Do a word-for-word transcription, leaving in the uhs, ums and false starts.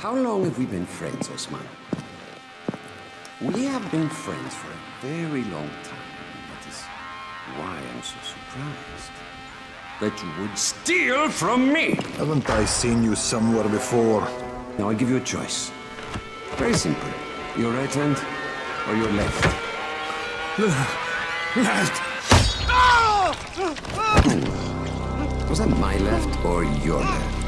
How long have we been friends, Osman? We have been friends for a very long time. That is why I'm so surprised that you would steal from me. Haven't I seen you somewhere before? Now I give you a choice. Very simple. Your right hand or your left? Left! Was that my left or your left?